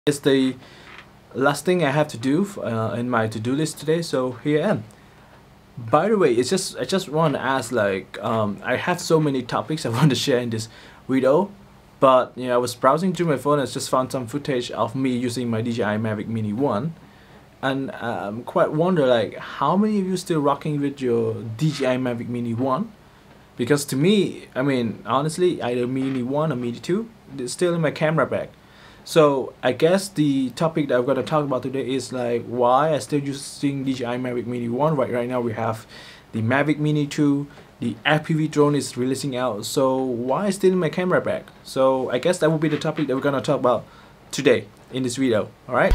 It's the last thing I have to do in my to-do list today, so here I am. By the way, I just want to ask, like, I have so many topics I want to share in this video, but I was browsing through my phone and just found some footage of me using my DJI Mavic Mini 1, and I'm quite wonder, like, how many of you still rocking with your DJI Mavic Mini 1? Because to me, I mean, honestly, either Mini 1 or Mini 2, it's still in my camera bag. So I guess the topic that I'm going to talk about today is like why I still using DJI Mavic Mini 1. Right now we have the Mavic Mini 2, the FPV drone is releasing out, so why is still in my camera bag? So I guess that will be the topic that we're going to talk about today in this video. Alright?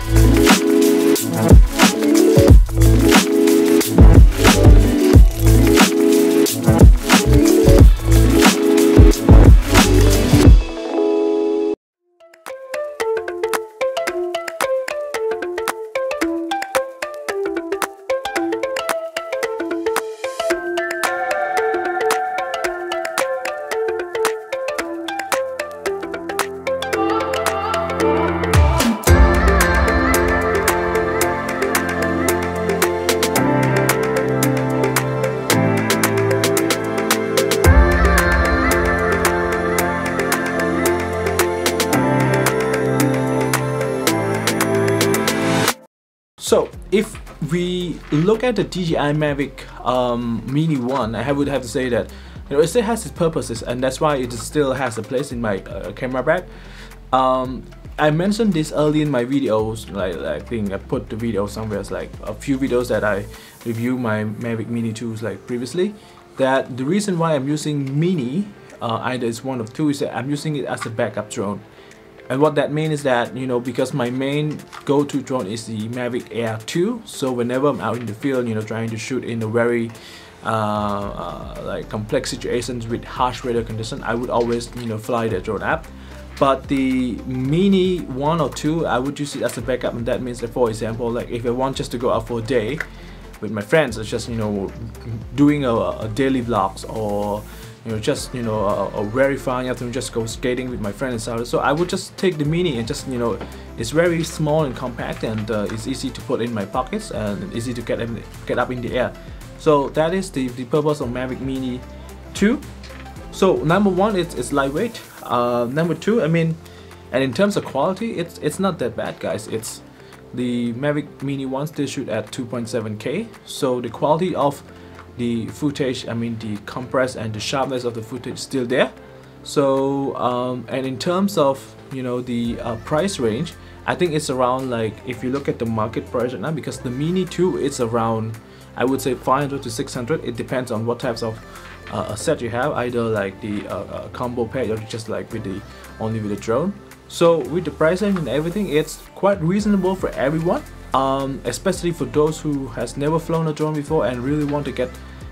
So if we look at the DJI Mavic Mini 1, I would have to say that it still has its purposes, and that's why it still has a place in my camera bag. I mentioned this early in my videos, like I think I put the video somewhere, like a few videos that I review my Mavic Mini 2s like previously, that the reason why I'm using Mini, either it's one of two, is that I'm using it as a backup drone. And what that means is that, because my main go-to drone is the Mavic Air 2, so whenever I'm out in the field, trying to shoot in a very like complex situations with harsh weather conditions, I would always, fly the drone app. But the Mini 1 or 2, I would use it as a backup, and that means that, for example, like if I want just to go out for a day with my friends, it's just, doing a daily vlogs, or just a very fun afternoon, just go skating with my friends and stuff. So I would just take the Mini and just it's very small and compact, and it's easy to put in my pockets and easy to get up in the air. So that is the purpose of Mavic Mini 2. So number one, it's lightweight. Number two, I mean, and in terms of quality, it's not that bad, guys. It's the Mavic Mini 1 still shoot at 2.7K, so the quality of the footage, I mean the compress and the sharpness of the footage is still there. So and in terms of the price range, I think it's around, like, if you look at the market price right now, because the Mini 2 it's around, I would say 500 to 600. It depends on what types of a set you have, either like the combo pack or just like only with the drone. So with the price range and everything, it's quite reasonable for everyone. Especially for those who has never flown a drone before and really want to get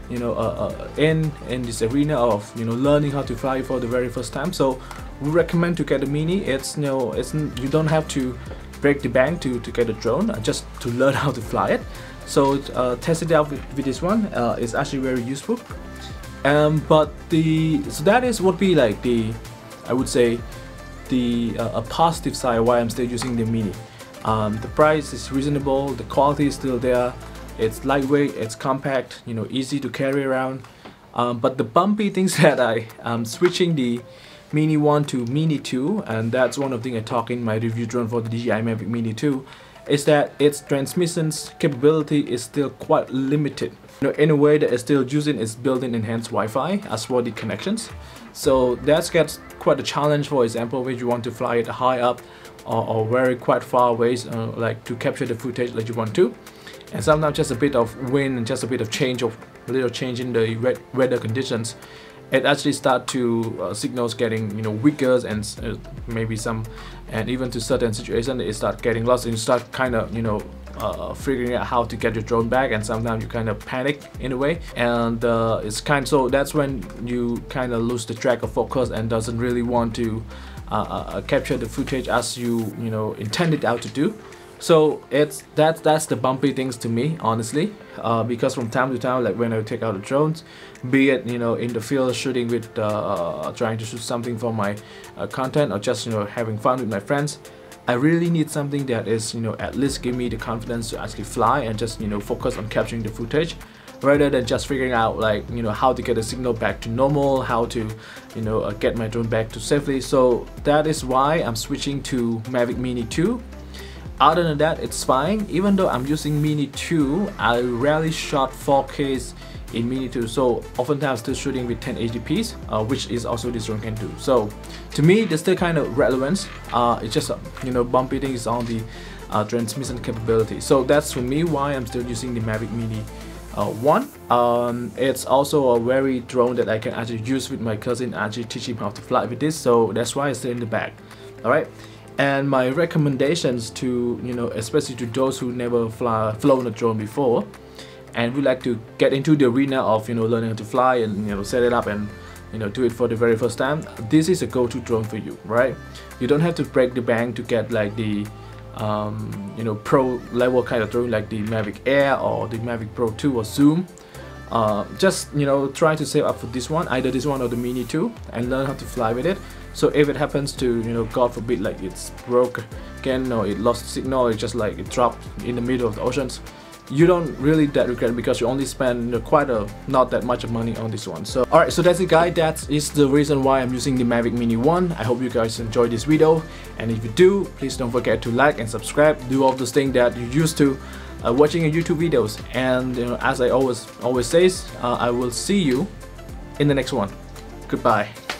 in this arena of learning how to fly for the very first time. So we recommend to get a Mini. It's you don't have to break the bank to get a drone, just to learn how to fly it. So test it out with this one. It's actually very useful. But so that is would be like I would say a positive side why I'm still using the Mini. The price is reasonable, the quality is still there, it's lightweight, it's compact, easy to carry around. But the bumpy things that I'm switching the Mini 1 to Mini 2, and that's one of the things I talk in my review drone for the DJI Mavic Mini 2, is that its transmissions capability is still quite limited. In a way that it's still using its built-in enhanced Wi-Fi as for the connections. So that gets quite a challenge, for example, when you want to fly it high up or very quite far away, like to capture the footage that you want to. And sometimes just a bit of wind and just a bit of little change in the weather conditions, it actually start to signals getting weaker, and maybe some, and even to certain situations it start getting lost, and you start kind of figuring out how to get your drone back, and sometimes you kind of panic in a way, and so that's when you kind of lose the track of focus and doesn't really want to capture the footage as you intended out to do. So that's the bumpy things to me, honestly, because from time to time, like when I take out the drones, be it in the field shooting with trying to shoot something for my content, or just having fun with my friends, I really need something that is, at least give me the confidence to actually fly and just, focus on capturing the footage rather than just figuring out like, how to get the signal back to normal, how to, get my drone back to safely. So that is why I'm switching to Mavic Mini 2. Other than that, it's fine. Even though I'm using Mini 2, I rarely shot 4Ks in Mini 2, so oftentimes still shooting with 1080p, which is also this drone can do. So to me, there's still kind of relevance. It's just bumpy things on the transmission capability. So that's for me why I'm still using the Mavic Mini 1. It's also a very drone that I can actually use with my cousin, actually teach him how to fly with this. So that's why it's still in the bag. All right. And my recommendations to, especially to those who never flown a drone before and would like to get into the arena of, learning how to fly and, set it up and, do it for the very first time, this is a go-to drone for you, right? You don't have to break the bank to get like the, pro level kind of drone like the Mavic Air or the Mavic Pro 2 or Zoom. Just try to save up for this one, either this one or the Mini 2, and learn how to fly with it. So if it happens to, God forbid, like it's broken or it lost signal, it just like it dropped in the middle of the oceans, you don't really that regret because you only spend not that much of money on this one. So alright, so that's it guys, that is the reason why I'm using the Mavic Mini 1. I hope you guys enjoyed this video, and if you do, please don't forget to like and subscribe, do all those things that you used to watching your YouTube videos. And as I always says, I will see you in the next one. Goodbye.